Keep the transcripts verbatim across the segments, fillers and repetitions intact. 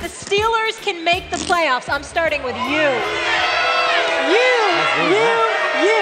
the Steelers can make the playoffs? I'm starting with you. You, you, you.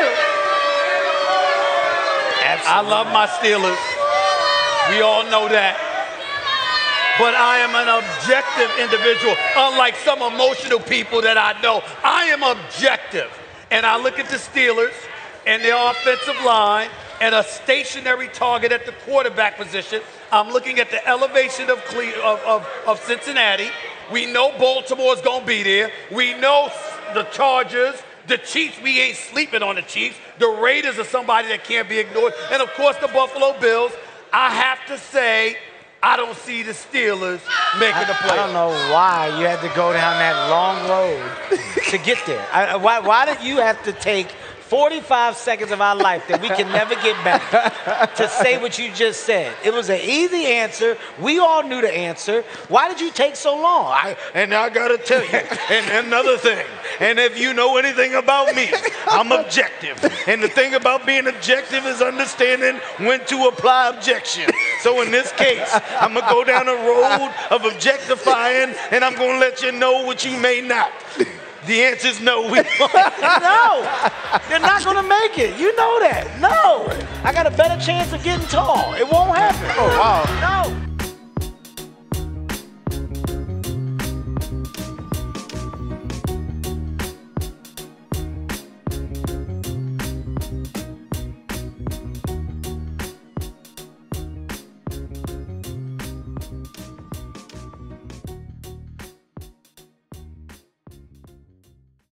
I love my Steelers. We all know that. But I am an objective individual, unlike some emotional people that I know. I am objective. And I look at the Steelers and their offensive line and a stationary target at the quarterback position. I'm looking at the elevation of, Cle of, of, of Cincinnati. We know Baltimore's going to be there. We know the Chargers, the Chiefs. We ain't sleeping on the Chiefs. The Raiders are somebody that can't be ignored. And, of course, the Buffalo Bills. I have to say, I don't see the Steelers making the playoffs. I don't know why you had to go down that long road to get there. I, why, why did you have to take forty-five seconds of our life that we can never get back to say what you just said? It was an easy answer. We all knew the answer. Why did you take so long? I, and I got to tell you, and another thing, and if you know anything about me, I'm objective. And the thing about being objective is understanding when to apply objection. So in this case, I'm going to go down a road of objectifying, and I'm going to let you know what you may not. The answer is no. We no, they're not going to make it. You know that. No. I got a better chance of getting tall. It won't happen. Oh, wow. No.